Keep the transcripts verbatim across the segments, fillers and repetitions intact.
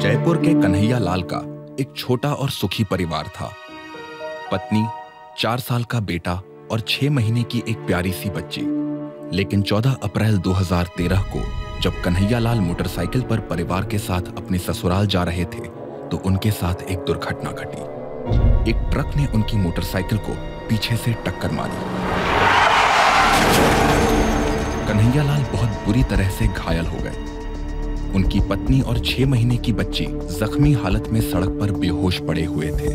जयपुर के कन्हैया लाल का एक छोटा और सुखी परिवार था। पत्नी, चार साल का बेटा और छह महीने की एक प्यारी सी बच्ची। लेकिन चौदह अप्रैल दो हज़ार तेरह को जब कन्हैया लाल मोटरसाइकिल पर परिवार के साथ अपने ससुराल जा रहे थे तो उनके साथ एक दुर्घटना घटी। एक ट्रक ने उनकी मोटरसाइकिल को पीछे से टक्कर मारी। कन्हैया लाल बहुत बुरी तरह से घायल हो गए। उनकी पत्नी और छह महीने की बच्ची जख्मी हालत में सड़क पर बेहोश पड़े हुए थे।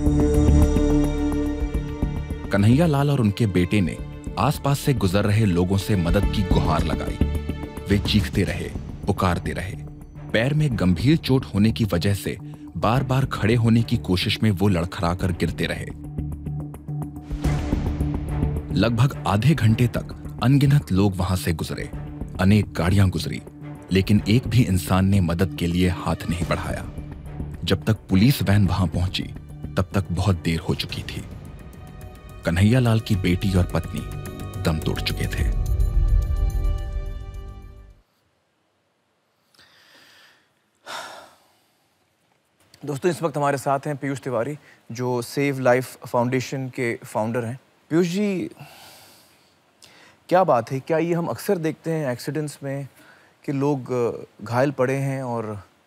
कन्हैया लाल और उनके बेटे ने आसपास से गुजर रहे लोगों से मदद की गुहार लगाई। वे चीखते रहे, पुकारते रहे। पैर में गंभीर चोट होने की वजह से बार बार खड़े होने की कोशिश में वो लड़खड़ाकर गिरते रहे। लगभग आधे घंटे तक अनगिनत लोग वहां से गुजरे, अनेक गाड़ियां गुजरी, लेकिन एक भी इंसान ने मदद के लिए हाथ नहीं बढ़ाया। जब तक पुलिस वैन वहां पहुंची तब तक बहुत देर हो चुकी थी। कन्हैया लाल की बेटी और पत्नी दम तोड़ चुके थे। दोस्तों, इस वक्त हमारे साथ हैं पीयूष तिवारी, जो सेव लाइफ फाउंडेशन के फाउंडर हैं। पीयूष जी, क्या बात है, क्या ये हम अक्सर देखते हैं एक्सीडेंट्स में कि लोग घायल पड़े हैं और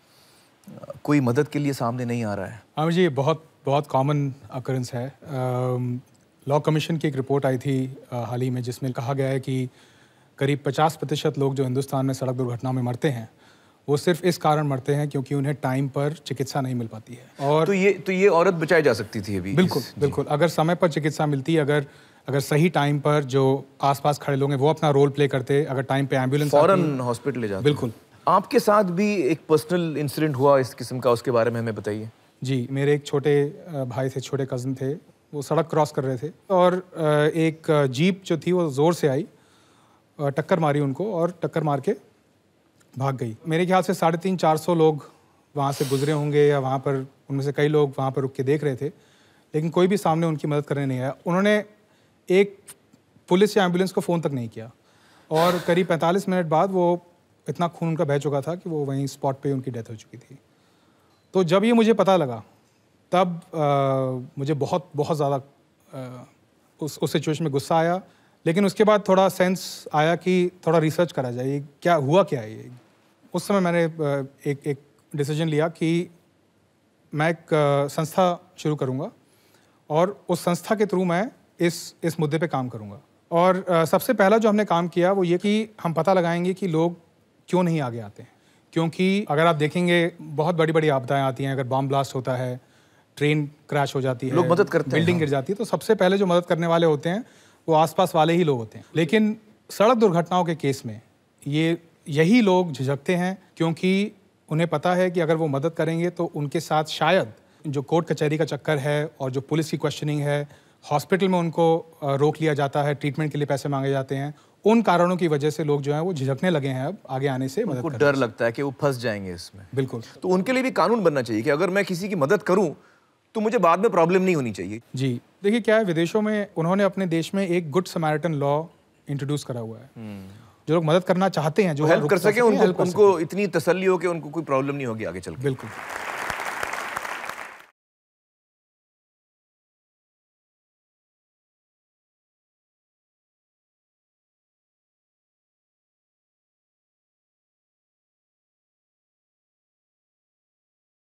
कोई मदद के लिए सामने नहीं आ रहा है? हाँ जी, बहुत बहुत कॉमन अकरेंस है। लॉ कमीशन की एक रिपोर्ट आई थी हाल ही में जिसमें कहा गया है कि करीब पचास प्रतिशत लोग जो हिंदुस्तान में सड़क दुर्घटनाओं में मरते हैं वो सिर्फ इस कारण मरते हैं क्योंकि उन्हें टाइम पर चिकित्सा नहीं मिल पाती है। और तो ये तो ये औरत बचाई जा सकती थी अभी? बिल्कुल बिल्कुल, अगर समय पर चिकित्सा मिलती, अगर अगर सही टाइम पर जो आसपास खड़े लोग हैं वो अपना रोल प्ले करते, अगर टाइम पे एम्बुलेंस फौरन हॉस्पिटल ले जाते। बिल्कुल। आपके साथ भी एक पर्सनल इंसिडेंट हुआ इस किस्म का, उसके बारे में हमें बताइए। जी, मेरे एक छोटे भाई थे, छोटे कज़न थे, वो सड़क क्रॉस कर रहे थे और एक जीप जो थी वो ज़ोर से आई, टक्कर मारी उनको और टक्कर मार के भाग गई। मेरे ख्याल से साढ़े तीन चार सौ लोग वहाँ से गुजरे होंगे या वहाँ पर उनमें से कई लोग वहाँ पर रुक के देख रहे थे, लेकिन कोई भी सामने उनकी मदद करने नहीं आया। उन्होंने एक पुलिस या एम्बुलेंस को फ़ोन तक नहीं किया और करीब पैंतालीस मिनट बाद वो इतना खून उनका बह चुका था कि वो वहीं स्पॉट पे उनकी डेथ हो चुकी थी। तो जब ये मुझे पता लगा तब आ, मुझे बहुत बहुत ज़्यादा उस उस सिचुएशन में गुस्सा आया, लेकिन उसके बाद थोड़ा सेंस आया कि थोड़ा रिसर्च करा जाए, क्या हुआ क्या है ये। उस समय मैंने एक एक डिसीजन लिया कि मैं एक संस्था शुरू करूँगा और उस संस्था के थ्रू मैं इस इस मुद्दे पे काम करूँगा। और आ, सबसे पहला जो हमने काम किया वो ये कि हम पता लगाएंगे कि लोग क्यों नहीं आगे आते हैं। क्योंकि अगर आप देखेंगे बहुत बड़ी बड़ी आपदाएं आती हैं, अगर बॉम्ब ब्लास्ट होता है, ट्रेन क्रैश हो जाती है, लोग मदद करते हैं, बिल्डिंग गिर जाती है, तो सबसे पहले जो मदद करने वाले होते हैं वो आसपास वाले ही लोग होते हैं। लेकिन सड़क दुर्घटनाओं के केस में ये यही लोग झिझकते हैं क्योंकि उन्हें पता है कि अगर वो मदद करेंगे तो उनके साथ शायद जो कोर्ट कचहरी का चक्कर है और जो पुलिस की क्वेश्चनिंग है, हॉस्पिटल में उनको रोक लिया जाता है, ट्रीटमेंट के लिए पैसे मांगे जाते हैं, उन कारणों की वजह से लोग जो हैं वो झिझकने लगे हैं अब आगे आने से, मदद करने से। डर लगता है कि वो फंस जाएंगे इसमें। बिल्कुल। तो उनके लिए भी कानून बनना चाहिए कि अगर मैं किसी की मदद करूं तो मुझे बाद में प्रॉब्लम नहीं होनी चाहिए। जी, देखिए क्या है, विदेशों में उन्होंने अपने देश में एक गुड समैरिटन लॉ इंट्रोड्यूस करा हुआ है। जो लोग मदद करना चाहते हैं, जो हेल्प कर सके, उनको उनको इतनी तसल्ली हो कि उनको कोई प्रॉब्लम नहीं होगी आगे चल के। बिल्कुल।